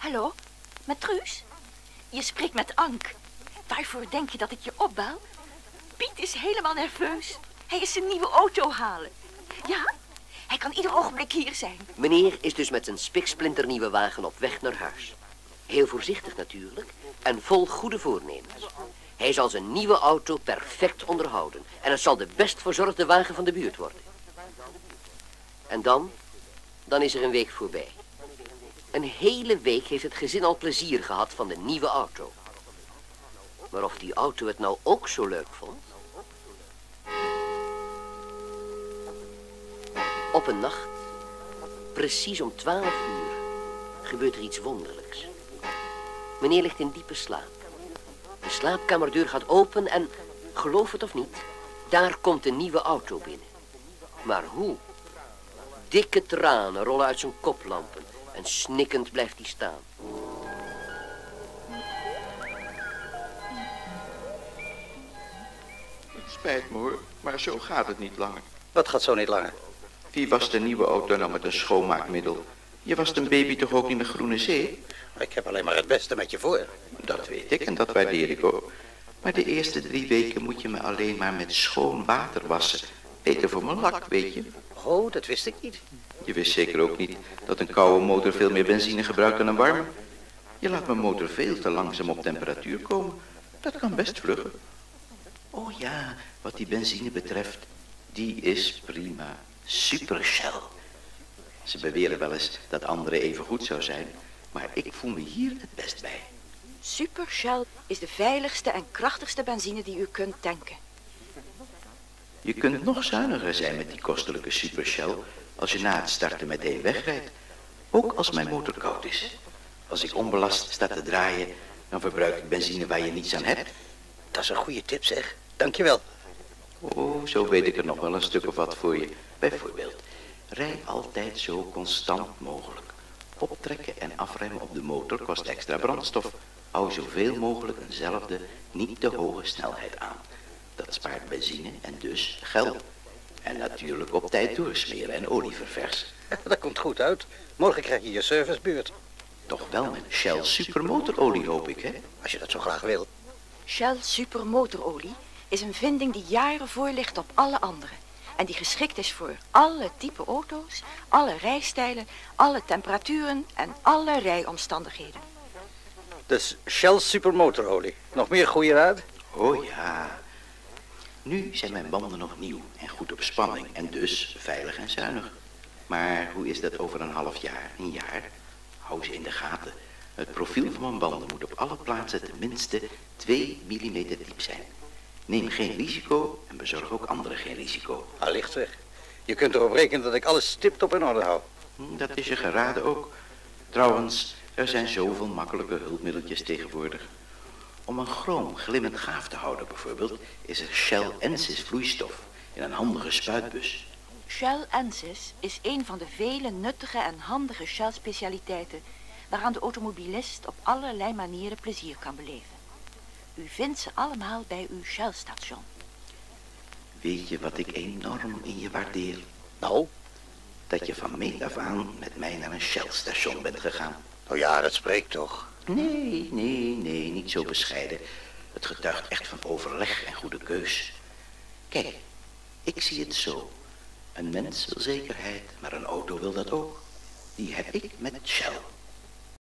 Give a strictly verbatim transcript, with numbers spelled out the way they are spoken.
Hallo, met Truus? Je spreekt met Ank. Waarvoor denk je dat ik je opbel? Piet is helemaal nerveus. Hij is zijn nieuwe auto halen. Ja, hij kan ieder ogenblik hier zijn. Meneer is dus met zijn spiksplinternieuwe wagen op weg naar huis. Heel voorzichtig natuurlijk en vol goede voornemens. Hij zal zijn nieuwe auto perfect onderhouden. En het zal de best verzorgde wagen van de buurt worden. En dan, dan is er een week voorbij. Een hele week heeft het gezin al plezier gehad van de nieuwe auto. Maar of die auto het nou ook zo leuk vond? Op een nacht, precies om twaalf uur, gebeurt er iets wonderlijks. Meneer ligt in diepe slaap. De slaapkamerdeur gaat open en, geloof het of niet, daar komt een nieuwe auto binnen. Maar hoe? Dikke tranen rollen uit zijn koplampen en snikkend blijft hij staan. Het spijt me hoor, maar zo gaat het niet langer. Wat gaat zo niet langer? Wie was de nieuwe auto nou met een schoonmaakmiddel? Je was een baby toch ook niet met groene zee? Ik heb alleen maar het beste met je voor. Dat weet ik en dat waardeer ik ook. Maar de eerste drie weken moet je me alleen maar met schoon water wassen. Beter voor mijn lak, weet je. Oh, dat wist ik niet. Je wist zeker ook niet dat een koude motor veel meer benzine gebruikt dan een warme. Je laat mijn motor veel te langzaam op temperatuur komen. Dat kan best vluggen. Oh ja, wat die benzine betreft, die is prima. Super Shell. Ze beweren wel eens dat anderen even goed zou zijn, maar ik voel me hier het best bij. Super Shell is de veiligste en krachtigste benzine die u kunt tanken. Je kunt nog zuiniger zijn met die kostelijke Super Shell als je na het starten meteen wegrijdt. Ook als mijn motor koud is. Als ik onbelast sta te draaien, dan verbruik ik benzine waar je niets aan hebt. Dat is een goede tip, zeg. Dankjewel. Oh, zo weet ik er nog wel een stuk of wat voor je. Bijvoorbeeld, rij altijd zo constant mogelijk. Optrekken en afremmen op de motor kost extra brandstof. Hou zoveel mogelijk eenzelfde, niet te hoge snelheid aan. Dat spaart benzine en dus geld. En natuurlijk op tijd doorsmeren en olie verversen. Dat komt goed uit. Morgen krijg je je servicebeurt. Toch wel met Shell supermotorolie, hoop ik, hè? Als je dat zo graag wil. Shell supermotorolie is een vinding die jaren voor ligt op alle andere. En die geschikt is voor alle type auto's, alle rijstijlen, alle temperaturen en alle rijomstandigheden. Dus Shell supermotorolie. Nog meer goede raad? Oh ja. Nu zijn mijn banden nog nieuw en goed op spanning en dus veilig en zuinig. Maar hoe is dat over een half jaar, een jaar? Hou ze in de gaten. Het profiel van mijn banden moet op alle plaatsen tenminste twee millimeter diep zijn. Neem geen risico en bezorg ook anderen geen risico. Allicht weg. Je kunt erop rekenen dat ik alles stipt-op in orde hou. Dat is je geraden ook. Trouwens, er zijn zoveel makkelijke hulpmiddeltjes tegenwoordig. Om een chroom glimmend gaaf te houden bijvoorbeeld, is er Shell Ensis vloeistof in een handige spuitbus. Shell Ensis is een van de vele nuttige en handige Shell-specialiteiten waaraan de automobilist op allerlei manieren plezier kan beleven. U vindt ze allemaal bij uw Shell-station. Weet je wat ik enorm in je waardeer? Nou? Dat je van meet af aan met mij naar een Shell-station bent gegaan. Nou ja, dat spreekt toch? Nee, nee, nee, niet zo bescheiden. Het getuigt echt van overleg en goede keus. Kijk, ik zie het zo. Een mens wil zekerheid, maar een auto wil dat ook. Die heb ik met Shell.